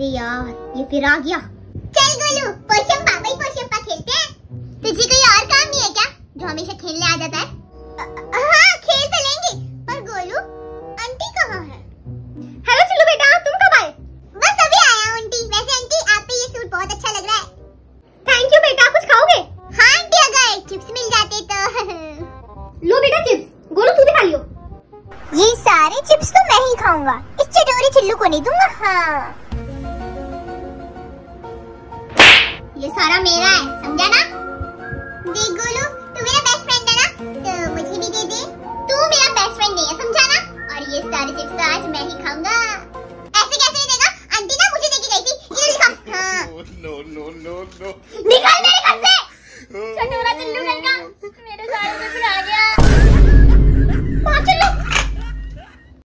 यार ये फिर आ गया। चल गोलू पोशंपा खेलते हैं। तुझे कोई और काम नहीं है क्या जो हमेशा खेलने आ जाता है? हाँ खेल तो लेंगे, पर गोलू आंटी कहाँ है? हेलो चिल्लू बेटा, तुम कब आए? बस अभी आया हूँ आंटी। वैसे आंटी आप पे ये सूट बहुत अच्छा लग रहा है। थैंक यू बेटा। कुछ खाओगे? हाँ आंटी, अगर चिप्स मिल जाते तो। लो बेटा चिप्स। गोलू तू भी खा लियो। ये सारे चिप्स तो मैं ही खाऊंगा, इस चटोरे चिल्लू को नहीं दूंगा। हाँ ये सारा मेरा है, समझा ना? देख गोलू, तू मेरा बेस्ट फ्रेंड है ना, तो मुझे भी दे दे। तू मेरा बेस्ट फ्रेंड नहीं है, समझा ना? और ये सारे चिप्स तो आज मैं ही खाऊंगा। ऐसे कैसे नहीं देगा? आंटी ना मुझे देके गई थी। ये खा। हाँ। No no no no. निकल मेरे घर से।